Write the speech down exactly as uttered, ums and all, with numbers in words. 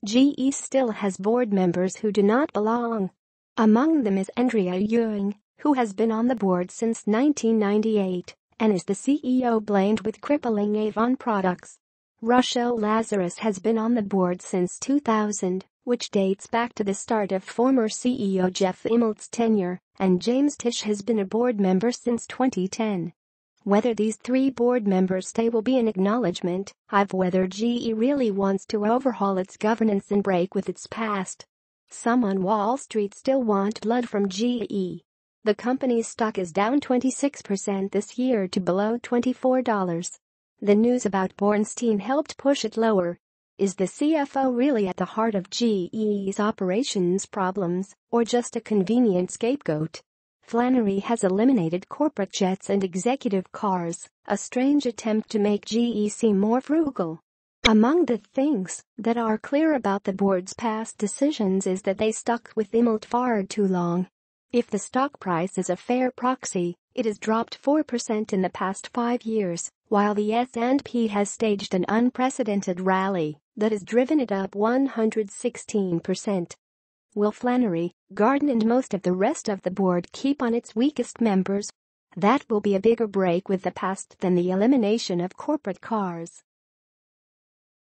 G E still has board members who do not belong. Among them is Andrea Jung, who has been on the board since nineteen ninety-eight and is the C E O blamed with crippling Avon Products. Rochelle Lazarus has been on the board since two thousand, which dates back to the start of former C E O Jeff Immelt's tenure, and James Tisch has been a board member since twenty ten. Whether these three board members stay will be an acknowledgement of whether G E really wants to overhaul its governance and break with its past. Some on Wall Street still want blood from G E. The company's stock is down twenty-six percent this year to below twenty-four dollars. The news about Bornstein helped push it lower. Is the C F O really at the heart of G E's operations problems, or just a convenient scapegoat? Flannery has eliminated corporate jets and executive cars, a strange attempt to make G E seem more frugal. Among the things that are clear about the board's past decisions is that they stuck with Immelt far too long. If the stock price is a fair proxy, it has dropped four percent in the past five years, while the S and P has staged an unprecedented rally that has driven it up one hundred sixteen percent. Will Flannery, Garden and most of the rest of the board keep on its weakest members? That will be a bigger break with the past than the elimination of corporate cars.